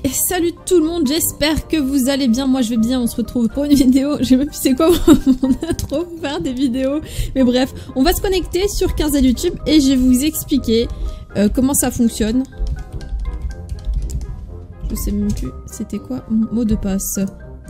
Et salut tout le monde, j'espère que vous allez bien, moi je vais bien, on se retrouve pour une vidéo, je sais même plus c'est quoi mon intro pour faire des vidéos, mais bref, on va se connecter sur 15 YouTube et je vais vous expliquer comment ça fonctionne. Je sais même plus, c'était quoi mon mot de passe?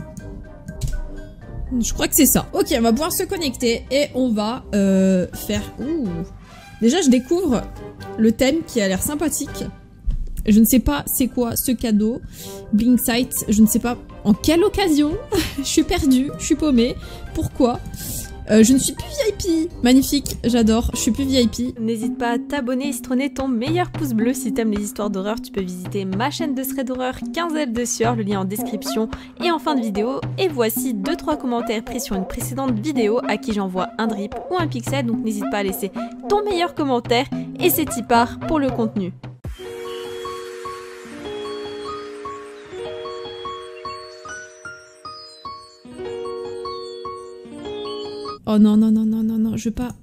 Je crois que c'est ça. Ok, on va pouvoir se connecter et on va faire... Ouh. Déjà, je découvre le thème qui a l'air sympathique. Je ne sais pas c'est quoi ce cadeau. Blink Sight, je ne sais pas en quelle occasion. Je suis perdue, je suis paumée. Pourquoi? Je ne suis plus VIP. Magnifique, j'adore, je suis plus VIP. N'hésite pas à t'abonner et citronner ton meilleur pouce bleu si t'aimes les histoires d'horreur. Tu peux visiter ma chaîne de thread d'horreur 15 ailes de sueur, le lien en description et en fin de vidéo. Et voici 2-3 commentaires pris sur une précédente vidéo à qui j'envoie un drip ou un pixel. Donc n'hésite pas à laisser ton meilleur commentaire et c'est y part pour le contenu. Oh non, non, non, non, non, non, je veux pas...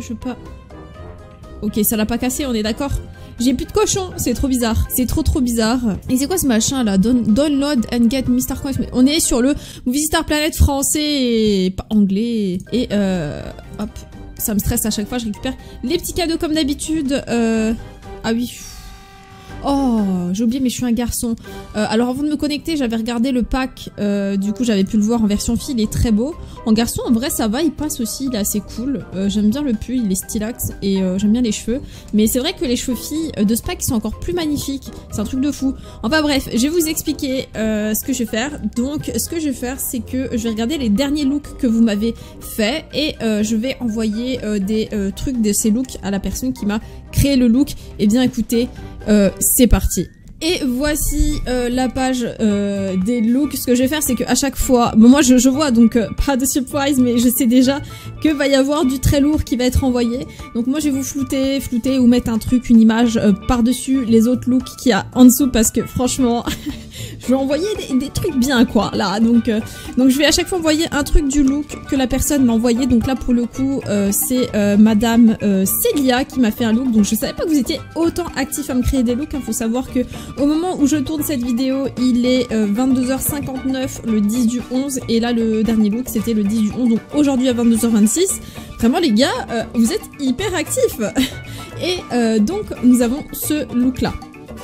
Ok, ça l'a pas cassé, on est d'accord? J'ai plus de cochon, c'est trop bizarre. C'est trop bizarre. Et c'est quoi ce machin là? Download and get Mr. Coin. On est sur le Movie Star Planet français et pas anglais. Et hop, ça me stresse à chaque fois, je récupère les petits cadeaux comme d'habitude. Ah oui. Oh, j'ai oublié, mais je suis un garçon. Alors avant de me connecter, j'avais regardé le pack. Du coup, j'avais pu le voir en version fille. Il est très beau. En garçon, en vrai, ça va. Il passe aussi. Il est assez cool. J'aime bien le pull. Il est stylax et j'aime bien les cheveux. Mais c'est vrai que les cheveux filles de ce pack sont encore plus magnifiques. C'est un truc de fou. Enfin bref, je vais vous expliquer ce que je vais faire. Donc, ce que je vais faire, c'est que je vais regarder les derniers looks que vous m'avez fait et je vais envoyer des trucs de ces looks à la personne qui m'a créé le look. Et bien, écoutez. C'est parti. Et voici la page des looks. Ce que je vais faire, c'est que à chaque fois, bon, moi je vois donc pas de surprise, mais je sais déjà que va y avoir du très lourd qui va être envoyé. Donc moi je vais vous flouter ou mettre un truc, une image par-dessus les autres looks qu'il y a en dessous parce que franchement, je vais envoyer des trucs bien quoi là. Donc je vais à chaque fois envoyer un truc du look que la personne m'a envoyé. Donc là pour le coup c'est Madame Célia qui m'a fait un look. Donc je savais pas que vous étiez autant actif à me créer des looks. Faut savoir que au moment où je tourne cette vidéo, il est 22h59 le 10 du 11 et là le dernier look c'était le 10 du 11. Donc aujourd'hui à 22h26. Vraiment les gars, vous êtes hyper actifs. Et donc nous avons ce look là.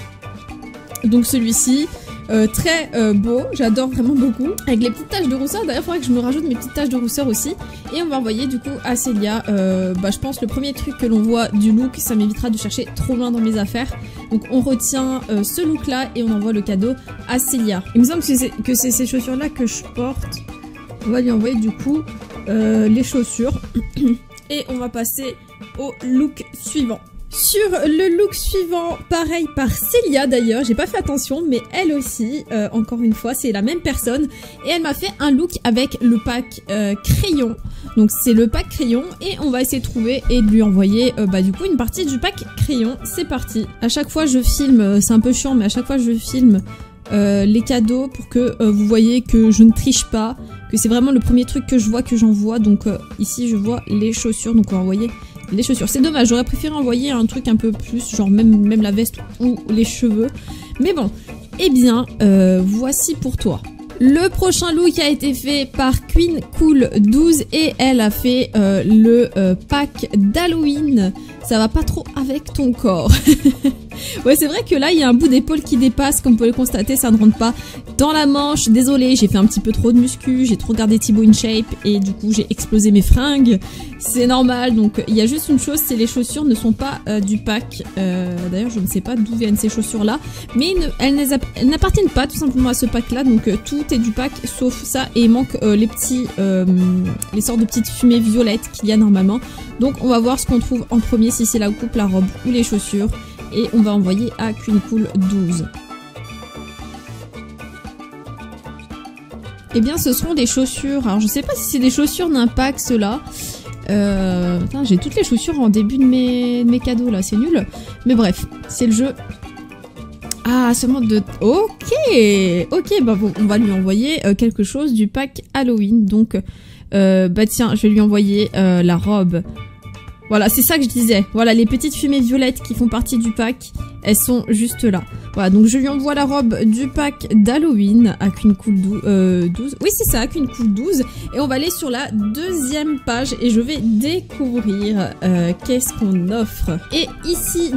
Donc celui-ci. Très beau, j'adore vraiment beaucoup. Avec les petites taches de rousseur, d'ailleurs il faudrait que je me rajoute mes petites taches de rousseur aussi. Et on va envoyer du coup à Célia, je pense le premier truc que l'on voit du look, ça m'évitera de chercher trop loin dans mes affaires. Donc on retient ce look là et on envoie le cadeau à Célia. Il me semble que c'est ces chaussures là que je porte. On va lui envoyer du coup les chaussures. Et on va passer au look suivant. Sur le look suivant, pareil par Célia d'ailleurs, j'ai pas fait attention, mais elle aussi, encore une fois, c'est la même personne. Et elle m'a fait un look avec le pack crayon. Donc c'est le pack crayon et on va essayer de trouver et de lui envoyer du coup une partie du pack crayon. C'est parti. À chaque fois je filme, c'est un peu chiant, mais à chaque fois je filme les cadeaux pour que vous voyez que je ne triche pas, que c'est vraiment le premier truc que je vois, que j'envoie. Donc ici je vois les chaussures, donc on va envoyer les chaussures. C'est dommage, j'aurais préféré envoyer un truc un peu plus, genre même la veste ou les cheveux. Mais bon, eh bien, voici pour toi. Le prochain look a été fait par Queen Cool 12 et elle a fait le pack d'Halloween. Ça va pas trop avec ton corps. Ouais, c'est vrai que là, il y a un bout d'épaule qui dépasse, comme vous pouvez le constater, ça ne rentre pas dans la manche. Désolée, j'ai fait un petit peu trop de muscu, j'ai trop regardé Thibaut InShape et du coup, j'ai explosé mes fringues. C'est normal, donc il y a juste une chose, c'est les chaussures ne sont pas du pack. D'ailleurs, je ne sais pas d'où viennent ces chaussures-là, mais elles n'appartiennent pas tout simplement à ce pack-là, donc tout est du pack sauf ça et il manque les sortes de petites fumées violettes qu'il y a normalement. Donc on va voir ce qu'on trouve en premier, si c'est la coupe, la robe ou les chaussures. Et on va envoyer à Queen Cool 12. Eh bien ce seront des chaussures. Alors je sais pas si c'est des chaussures d'un pack ceux-là. J'ai toutes les chaussures en début de mes cadeaux là, c'est nul. Mais bref, c'est le jeu. Ah, seulement de... Ok, bon, on va lui envoyer quelque chose du pack Halloween. Donc, tiens, je vais lui envoyer la robe Voilà, c'est ça que je disais. Voilà, les petites fumées violettes qui font partie du pack, elles sont juste là. Voilà, donc je lui envoie la robe du pack d'Halloween à Queen Cool 12. Oui, c'est ça, Queen Cool 12. Et on va aller sur la deuxième page et je vais découvrir qu'est-ce qu'on offre. Et ici,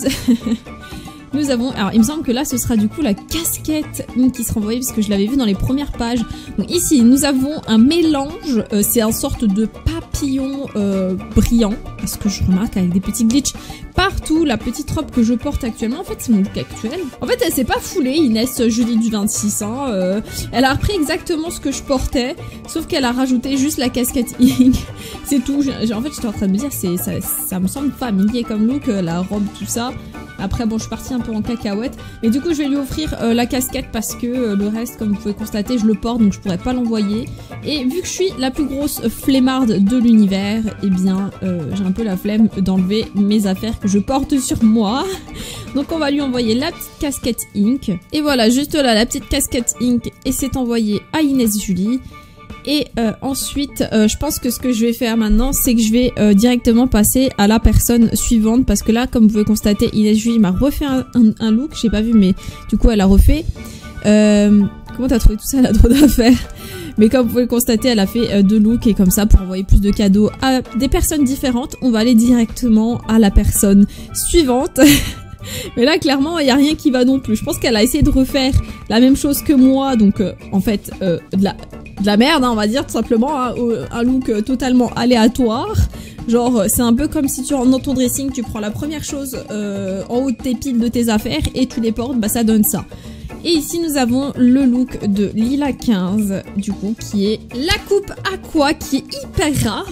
nous avons... Alors, il me semble que là, ce sera du coup la casquette qui sera envoyée parce que je l'avais vu dans les premières pages. Donc ici, nous avons un mélange. C'est une sorte de papillon brillant. Parce que je remarque avec des petits glitches partout. La petite robe que je porte actuellement, en fait, c'est mon look actuel. En fait, elle s'est pas foulée, Inès Julie du 26. Hein, elle a repris exactement ce que je portais. Sauf qu'elle a rajouté juste la casquette Ink. C'est tout. En fait, j'étais en train de me dire, ça me semble familier comme look, la robe, tout ça. Après, bon, je suis partie un peu en cacahuète. Mais du coup, je vais lui offrir la casquette parce que le reste, comme vous pouvez constater, je le porte, donc je pourrais pas l'envoyer. Et vu que je suis la plus grosse flemmarde de l'univers, eh bien, j'ai un peu la flemme d'enlever mes affaires que je porte sur moi. Donc, on va lui envoyer la petite casquette Ink. Et voilà, juste là, la petite casquette Ink. Et c'est envoyé à Inès Julie. Et ensuite, je pense que ce que je vais faire maintenant, c'est que je vais directement passer à la personne suivante. Parce que là, comme vous pouvez constater, Inès Julie m'a refait un look. J'ai pas vu, mais du coup, elle a refait. Comment t'as trouvé tout ça? Elle a trop d'affaires. Mais comme vous pouvez le constater, elle a fait 2 looks. Et comme ça, pour envoyer plus de cadeaux à des personnes différentes, on va aller directement à la personne suivante. Mais là, clairement, il n'y a rien qui va non plus. Je pense qu'elle a essayé de refaire la même chose que moi. Donc, en fait, de la merde, hein, on va dire, tout simplement. Hein, un look totalement aléatoire. Genre, c'est un peu comme si tu rentres dans ton dressing, tu prends la première chose en haut de tes piles de tes affaires et tu les portes, bah ça donne ça. Et ici, nous avons le look de Lila 15, du coup, qui est la coupe aqua, qui est hyper rare.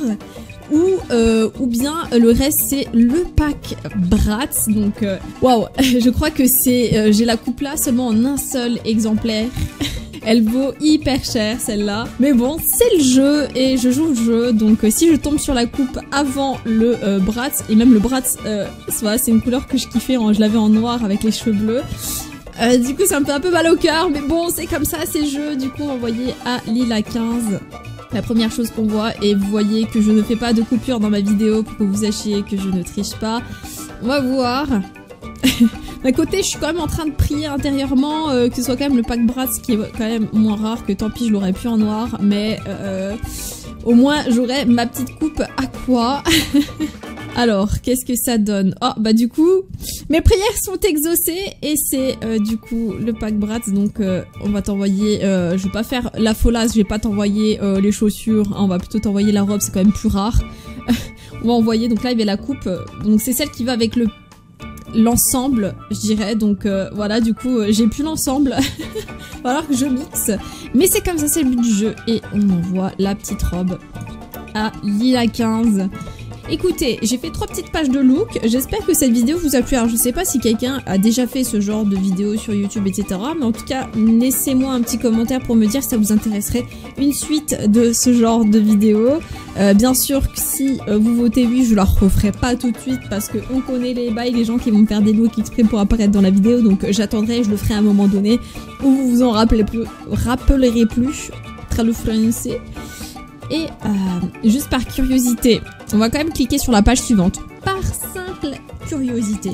Ou bien le reste c'est le pack Bratz. Donc waouh, je crois que c'est j'ai la coupe là seulement en un seul exemplaire. Elle vaut hyper cher celle-là. Mais bon, c'est le jeu et je joue le jeu. Donc si je tombe sur la coupe avant le Bratz, et même le Bratz, c'est une couleur que je kiffais, je l'avais en noir avec les cheveux bleus. Du coup ça me fait un peu mal au cœur, mais bon c'est comme ça, c'est le jeu. Du coup envoyé à Lila 15. La première chose qu'on voit, et vous voyez que je ne fais pas de coupure dans ma vidéo pour que vous sachiez que je ne triche pas. On va voir. D'un côté, je suis quand même en train de prier intérieurement que ce soit quand même le pack Bratz qui est quand même moins rare, que tant pis je l'aurais pu en noir, mais au moins j'aurais ma petite coupe aqua. Alors, qu'est-ce que ça donne? Oh, bah du coup, mes prières sont exaucées et c'est du coup le pack Bratz. Donc, on va t'envoyer, je vais pas faire la folasse, je vais pas t'envoyer les chaussures, hein, on va plutôt t'envoyer la robe, c'est quand même plus rare. On va envoyer, donc là il y avait la coupe, donc c'est celle qui va avec l'ensemble, je dirais. Donc voilà, du coup, j'ai plus l'ensemble. Il va falloir que je mixe. Mais c'est comme ça, c'est le but du jeu. Et on envoie la petite robe à Lila 15. Écoutez, j'ai fait 3 petites pages de look, j'espère que cette vidéo vous a plu. Alors je sais pas si quelqu'un a déjà fait ce genre de vidéo sur YouTube, etc. Mais en tout cas, laissez-moi un petit commentaire pour me dire si ça vous intéresserait une suite de ce genre de vidéo. Bien sûr que si vous votez oui, je la referai pas tout de suite parce que on connaît les bails, les gens qui vont me faire des looks exprès pour apparaître dans la vidéo. Donc j'attendrai, je le ferai à un moment donné où vous vous en rappellerez plus. Très le français. Et juste par curiosité, on va quand même cliquer sur la page suivante. Par simple curiosité.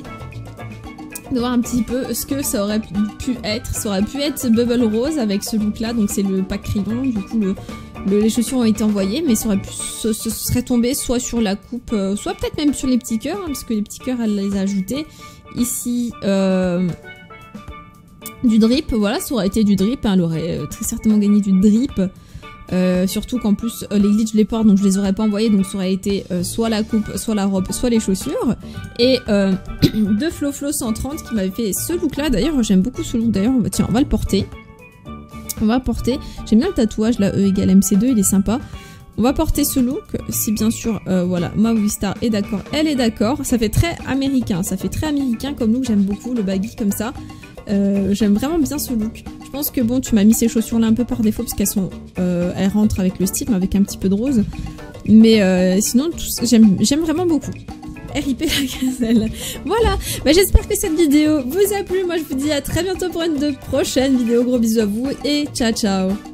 De voir un petit peu ce que ça aurait pu être. Ça aurait pu être ce Bubble Rose avec ce look là. Donc c'est le pack crayon. Du coup les chaussures ont été envoyées. Mais ça aurait pu, ce serait tombé soit sur la coupe, soit peut-être même sur les petits cœurs. Hein, parce que les petits cœurs elle les a ajoutés. Ici du drip. Voilà, ça aurait été du drip. Hein, elle aurait très certainement gagné du drip. Surtout qu'en plus les glitches je les porte donc je les aurais pas envoyés, donc ça aurait été soit la coupe, soit la robe, soit les chaussures. Et de Flo 130 qui m'avait fait ce look là. D'ailleurs j'aime beaucoup ce look, d'ailleurs tiens on va le porter. On va porter, j'aime bien le tatouage là, E égale MC2, il est sympa. On va porter ce look, si bien sûr voilà, ma Movistar est d'accord, elle est d'accord. Ça fait très américain, comme look, j'aime beaucoup le baggy comme ça. J'aime vraiment bien ce look. Je pense que bon, tu m'as mis ces chaussures là un peu par défaut parce qu'elles sont, elles rentrent avec le style, mais avec un petit peu de rose. Mais sinon, j'aime vraiment beaucoup. RIP la gazelle. Voilà, bah, j'espère que cette vidéo vous a plu. Moi, je vous dis à très bientôt pour une prochaine vidéo. Gros bisous à vous et ciao ciao.